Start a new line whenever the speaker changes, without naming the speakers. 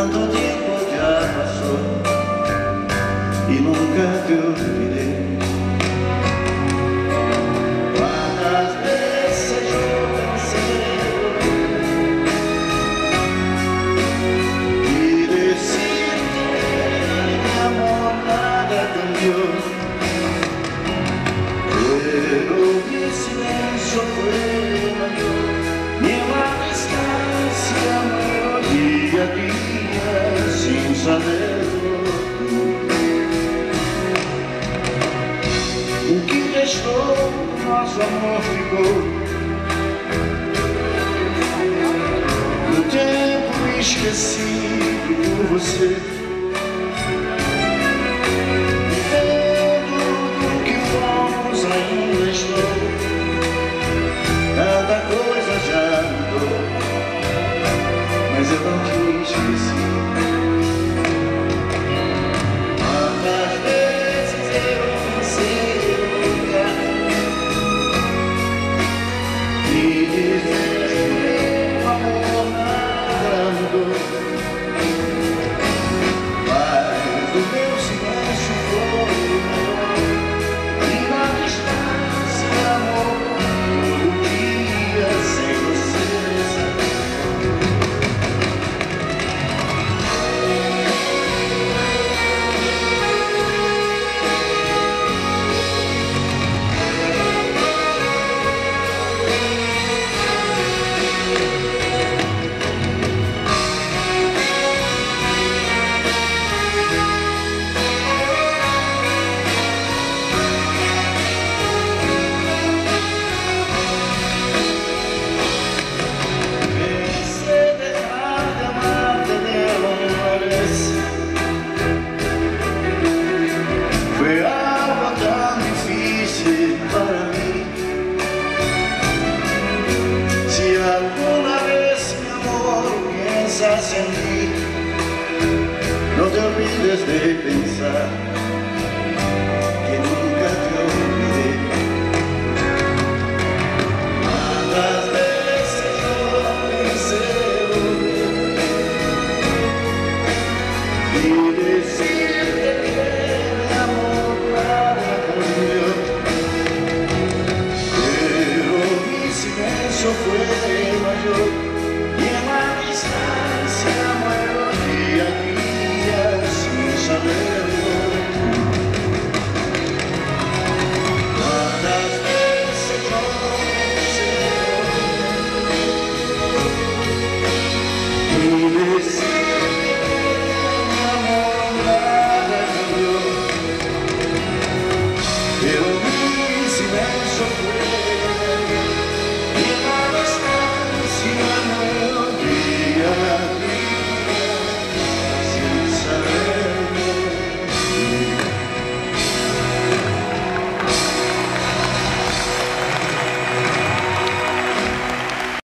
tanto tiempo ya pasó y nunca te olvidé. Cuántas veces yo pensé y decirte mi amor nada cambió, pero mi silencio fue mayor, mi distancia mayor día a día sin saberlo tú. O que restou do nosso amor ficou no tempo esquecido por você. Vivendo do que fomos ainda estou, tanta coisa já mudou, mas eu não te esqueci. Quantas vezes eu pensei lugar e dizer que meu amor nada mudou, mas o meu silêncio foi maior e na distância amor todo dia sem você. Foi algo tão difícil para mim. Se alguna vez, mi amor, piensas en mí, no te olvides de pensar que nunca te olvidé. Cuántas veces yo pensé volver y decir